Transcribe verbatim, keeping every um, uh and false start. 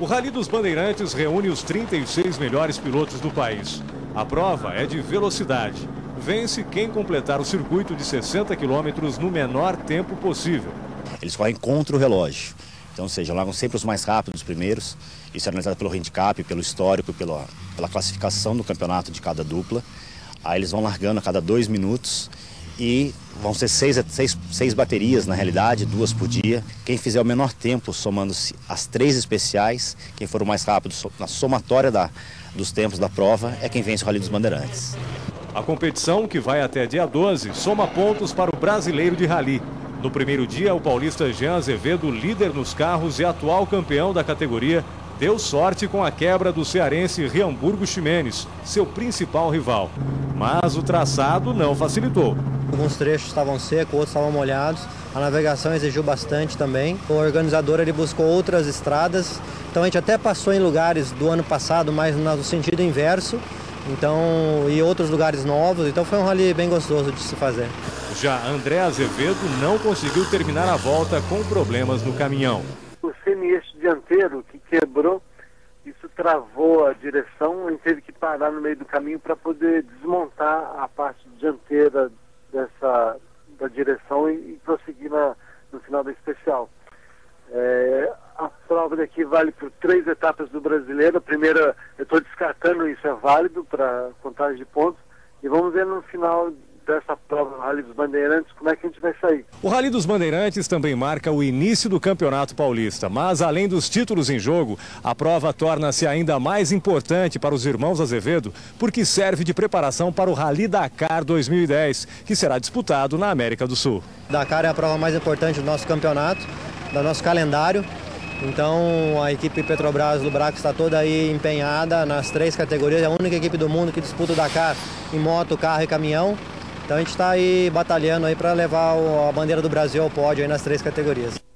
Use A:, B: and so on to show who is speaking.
A: O Rally dos Bandeirantes reúne os trinta e seis melhores pilotos do país. A prova é de velocidade. Vence quem completar o circuito de sessenta quilômetros no menor tempo possível.
B: Eles correm contra o relógio. Então, ou seja, largam sempre os mais rápidos, os primeiros. Isso é analisado pelo handicap, pelo histórico, pela, pela classificação do campeonato de cada dupla. Aí eles vão largando a cada dois minutos e vão ser seis, seis, seis baterias, na realidade, duas por dia. Quem fizer o menor tempo, somando-se as três especiais, quem for o mais rápido na somatória da, dos tempos da prova, é quem vence o Rally dos Bandeirantes.
A: A competição, que vai até dia doze, soma pontos para o brasileiro de rally. No primeiro dia, o paulista Jean Azevedo, líder nos carros e atual campeão da categoria, deu sorte com a quebra do cearense Riamburgo Ximenes, seu principal rival. Mas o traçado não facilitou.
C: Alguns trechos estavam secos, outros estavam molhados. A navegação exigiu bastante também. O organizador ele buscou outras estradas. Então a gente até passou em lugares do ano passado, mas no sentido inverso. Então, e outros lugares novos. Então foi um rally bem gostoso de se fazer.
A: Já André Azevedo não conseguiu terminar a volta com problemas no caminhão.
D: O semi-eixo dianteiro que quebrou, isso travou a direção, a gente teve que parar no meio do caminho para poder desmontar a parte dianteira dessa, da direção e, e prosseguir na, no final da especial. É, a prova daqui vale por três etapas do brasileiro. A primeira, eu estou descartando isso, é válido para contagem de pontos. E vamos ver no final dessa prova do Rally dos Bandeirantes como é que a gente vai sair.
A: O Rally dos Bandeirantes também marca o início do Campeonato Paulista, mas além dos títulos em jogo, a prova torna-se ainda mais importante para os irmãos Azevedo, porque serve de preparação para o Rally Dakar dois mil e dez, que será disputado na América do Sul.
C: Dakar é a prova mais importante do nosso campeonato, do nosso calendário. Então a equipe Petrobras do Braco está toda aí empenhada nas três categorias, é a única equipe do mundo que disputa o Dakar em moto, carro e caminhão. Então a gente está aí batalhando aí para levar a bandeira do Brasil ao pódio aí nas três categorias.